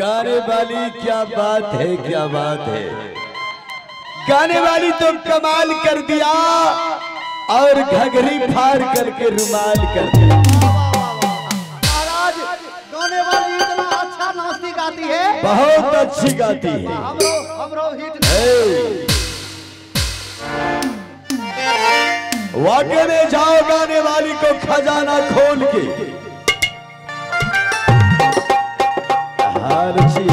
गाने वाली क्या बात है, क्या बात है। गाने वाली तो कमाल कर दिया और घघरी फाड़ करके रुमाल कर दिया। महाराज गाने वाली इतना अच्छा नाचती गाती है, बहुत अच्छी गाती है। हमरो हिट वाकई में जाओ गाने वाली को खजाना खोल के हर चीज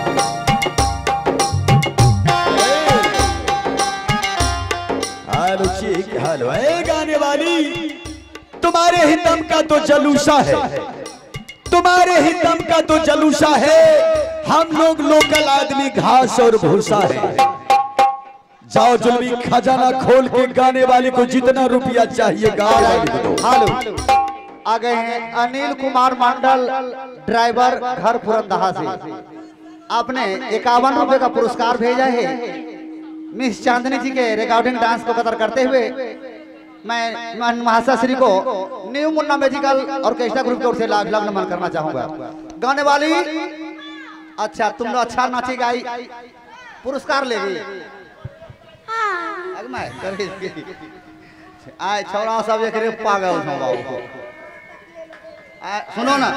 हलवा गाने वाली, तुम्हारे ही दम का तो जलूसा है, तुम्हारे ही दम का तो जलूसा है। हम लोग लोकल आदमी घास और भूसा है। जाओ जल्दी खजाना खोल के गाने वाले को जितना रुपया चाहिए गाने वाले को दो। हेलो आ गए हैं अनिल कुमार मंडल, ड्राइवर, घर पुरंदहा से। आपने 51 रुपए का पुरस्कार भेजा है। मिस चांदनी जी के रिकॉर्डिंग डांस को कदर करते हुए मैं महाशास्त्री को new Munna musical orchestra group की ओर से लाख लाख नमन करना चाहूंगा। गाने वाली अच्छा, तुम लोग अच्छा नाची गाई, पुरस्कार ले गई। आए छोरा सब एक पागल हो। सुनो ना,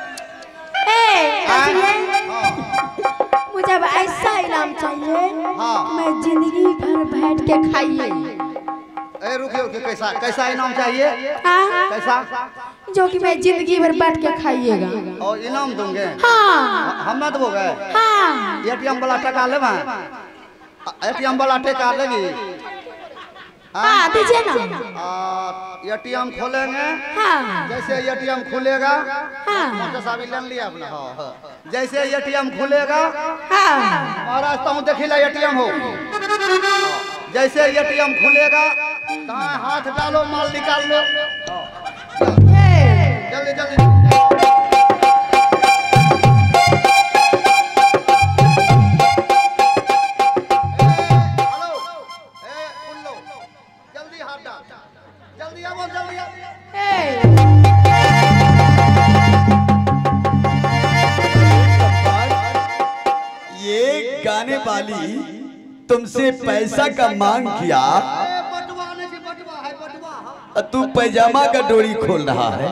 मुझे अब ऐसा इनाम चाहिए। मैं जिंदगी भर बैठ के खाइए। रुकिए कैसा कैसा इनाम चाहिए? कैसा? जो कि मैं जिंदगी भर बैठ के खाइएगा। और इनाम दूंगे? हाँ। हम ना दोगे? हाँ। एटीएम वाला टका ले, एटीएम वाला टका लेगी? हाँ दीजिए ना। एटीएम खोलेंगे। हाँ। जैसे एटीएम खुलेगा, हाँ। लिया अपना। जैसे एटीएम खुलेगा, हाँ। महाराज तो देखिला एटीएम हो। जैसे एटीएम खुलेगा, हाथ डालो, माल निकाल लो। जल्दी जल्दी। ये गाने वाली तुमसे पैसा का मांग किया, तू पैजामा का डोरी खोल रहा है।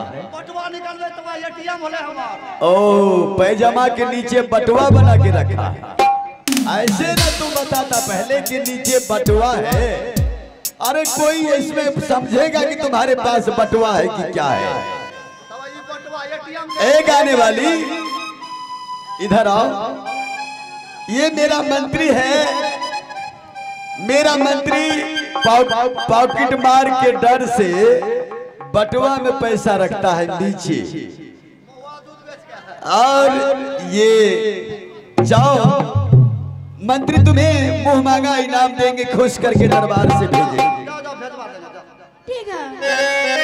ओ पैजामा के नीचे बटुआ बना के रखा है। ऐसे ना तू बताता पहले कि नीचे बटुआ है। अरे कोई इसमें समझेगा कि तुम्हारे पास बटुआ है कि क्या है। ए गाने वाली इधर आओ। ये मेरा मंत्री है। मेरा मंत्री पॉकेट मार के डर से बटुआ में पैसा रखता है नीचे। और ये जाओ, मंत्री तुम्हें मुंह मांगा इनाम देंगे, खुश करके दरबार से भेजेंगे। ठीक है।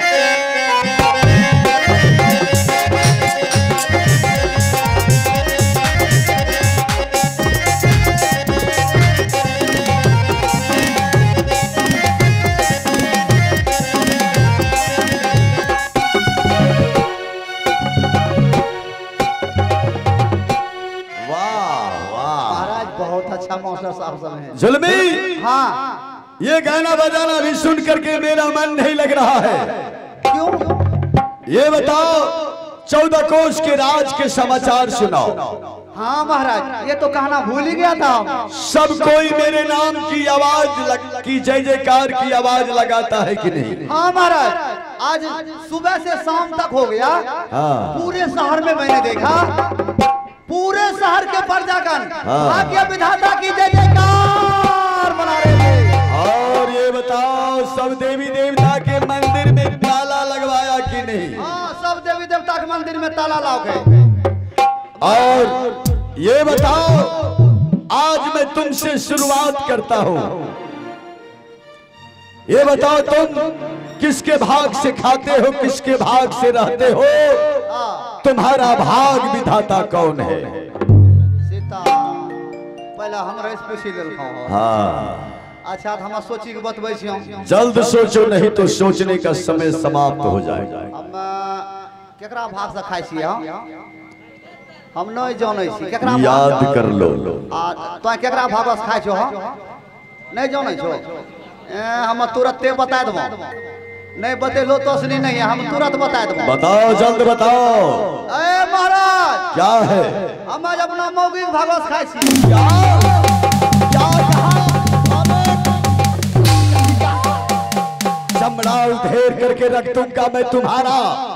जुल्मी, हाँ, ये गाना बजाना भी सुन करके मेरा मन नहीं लग रहा है। क्यों? ये बताओ, 14 कोस के राज के समाचार सुनाओ। हाँ महाराज, ये तो कहना भूल ही गया था। सब कोई मेरे नाम की आवाज की जय जयकार की आवाज लगाता है कि नहीं? हाँ महाराज, आज सुबह से शाम तक हो गया। हाँ। पूरे शहर में मैंने देखा, पूरे शहर के प्रजागण भाग्य विधाता की जय जयकार मना रहे थे। और ये बताओ, सब देवी देवता के मंदिर में ताला लगवाया कि नहीं? हाँ, सब देवी देवता के मंदिर में ताला लग गए। और ये बताओ, आज मैं तुमसे शुरुआत करता हूं। ये बताओ, तुम किसके भाग से खाते हो, किसके भाग से रहते हो? तुम्हारा भाग विधाता कौन है? सीता, पहले हमरा स्पेशल हाँ। अच्छा, हम सोची के बतबै छी। जल्द सोचो, नहीं तो सोचने का समय समाप्त हो जाएगा। अब केकरा भाग से खाई छी? हम नहीं जानै छी केकरा याद कर लो। तो केकरा भागस खाइ छो हम नहीं जानै छो हम तुरंते बता देबो नहीं बतेलो तो असली नहीं है हम तुरंत बता देबो बताओ जल्द बताओ। ए महाराज क्या है? हम आज अपना मौगिक भागस खाइ छी क्या क्या कहा? चमड़ा उधेर करके रख दूंगा मैं तुम्हारा।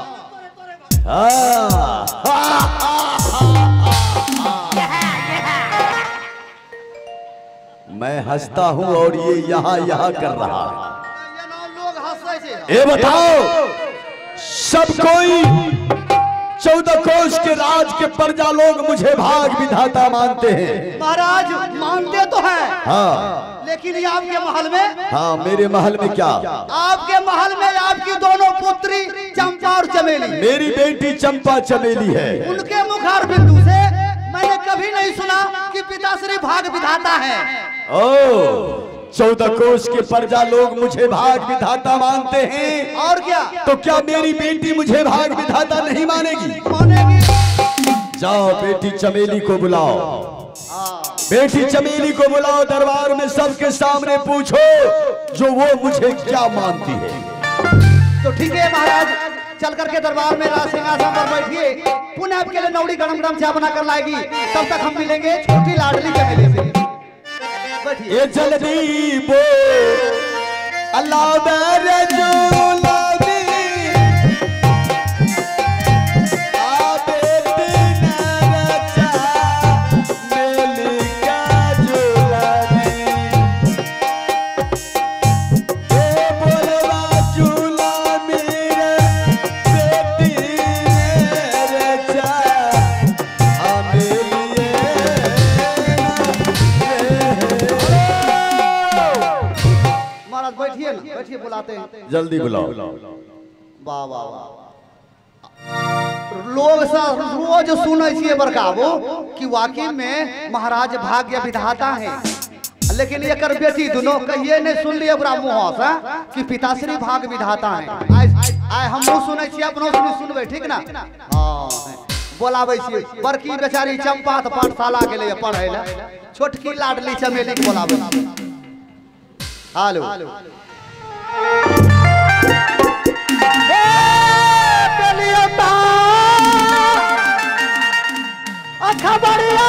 मैं हंसता हूँ और ये यहाँ यहाँ कर रहा है। लोग हंसै छै ये बताओ सब कोई 14 कोष के राज के प्रजा लोग मुझे भाग विधाता मानते हैं। महाराज मानते तो हैं हाँ लेकिन ये आपके महल में हाँ मेरे महल में क्या? आपके महल में आपकी दोनों पुत्री चंपा और चमेली मेरी बेटी चंपा चमेली है। उनके मुखार बिंदु से मैंने कभी नहीं सुना कि पिताश्री भाग विधाता है। ओ 14 कोष के प्रजा लोग मुझे भाग विधाता मानते हैं और क्या तो क्या मेरी बेटी मुझे भाग विधाता नहीं मानेगी? मानेगी। जाओ बेटी चमेली को बुलाओ। बेटी चमेली को बुलाओ दरबार में सबके सामने पूछो जो वो मुझे क्या मानती है। तो ठीक है महाराज चल करके दरबार में राज सिंहासन पर बैठिए पुनः आपके लिए नौड़ी गरम गरम चाय बना कर लाएगी तब तक हम मिलेंगे छोटी लाडली चमेली से। बैठिए ये जल्दी बो अल्लाह बैठिए बुलाते हैं जल्दी बुलाओ। वाह वाह वाह लोग सब रोज सुनै छियै बड़काबू कि वाकई में महाराज भाग्य विधाता हैं लेकिन एकर बेटी दोनों कहिए नहीं सुन लिए ओकरा मुँह से कि पिताश्री भाग विधाता हैं। आइ हमहूँ सुनै छियै अपनो सुनबै ठीक ना। हाँ बोलाबै छियै बड़की बेचारी चंपा तो पाठशाला गेलै पढ़ै ले छोटकी लाडली चमेली के बोलाबै। हेलो खबरिया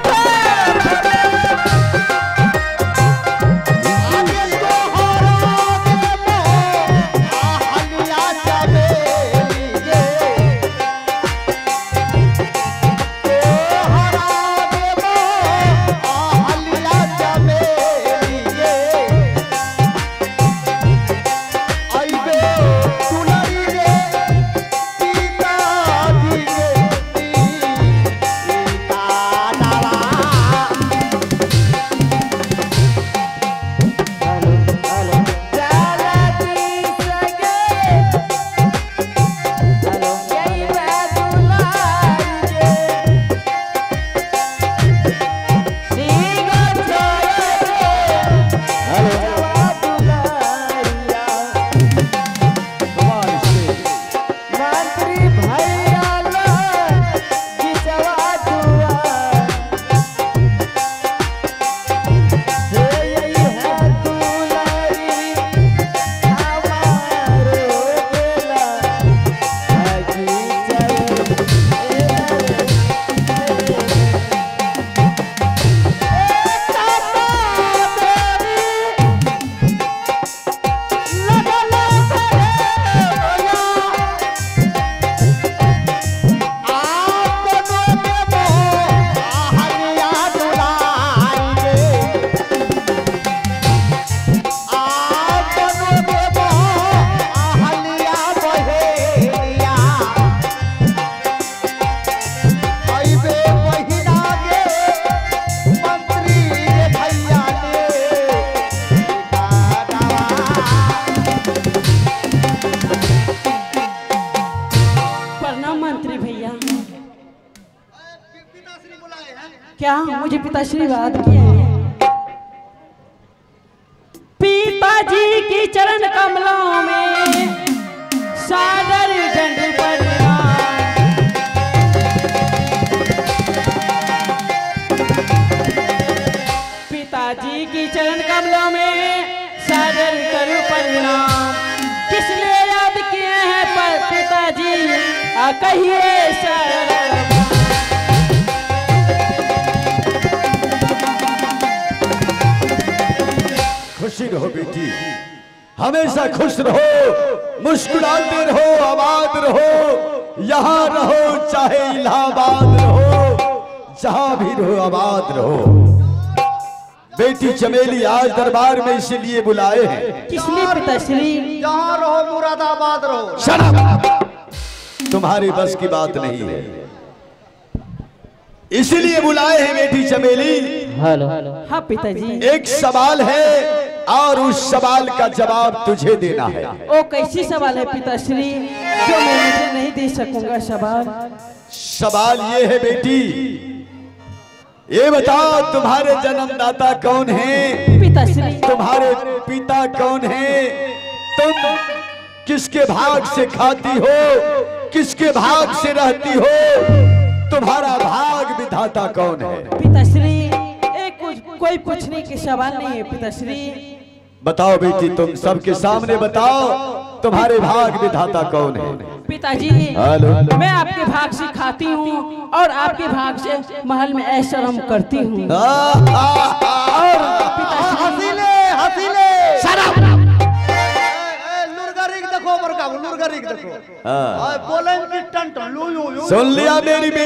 क्या मुझे पिताश्री बात किए हैं? पिताजी की चरण कमलों में सादर दंड प्रणाम। कहिए शर्मा। खुशी रहो बेटी, हमेशा खुश रहो, मुस्कुराते रहो, आबाद रहो, यहाँ रहो चाहे इलाहाबाद रहो, जहां भी रहो आबाद रहो। बेटी चमेली आज दरबार में इसीलिए बुलाए हैं। किसलिए पिताश्री? जहाँ रहो मुरादाबाद रहो। शर्म, तुम्हारी बस की बात नहीं है, इसीलिए बुलाए हैं बेटी चमेली। हेलो हाँ पिताजी। एक सवाल है और उस सवाल का जवाब तुझे देना है। ओ कैसी सवाल है पिताश्री जो मैं मुझे नहीं दे सकूंगा? सवाल ये है बेटी, ये बताओ तुम्हारे जन्मदाता कौन है? पिताश्री। तुम्हारे पिता कौन है? तुम किसके भाग से खाती हो, किसके भाग से रहती हो? तुम्हारा भाग विधाता कौन है? पिताश्री कोई पूछने के सवाल नहीं है पिताश्री। बताओ बेटी, तुम सबके सामने बताओ तुम्हारे भाग विधाता कौन है? पिताजी हेलो। मैं आपके भाग से खाती हूँ और आपके भाग से महल में ऐशर्म करती हूँ। और हसीले हसीले लुरगरिक देखो बरका लुरगरिक देखो। बोलेंगे टंट लू सुन लिया मेरी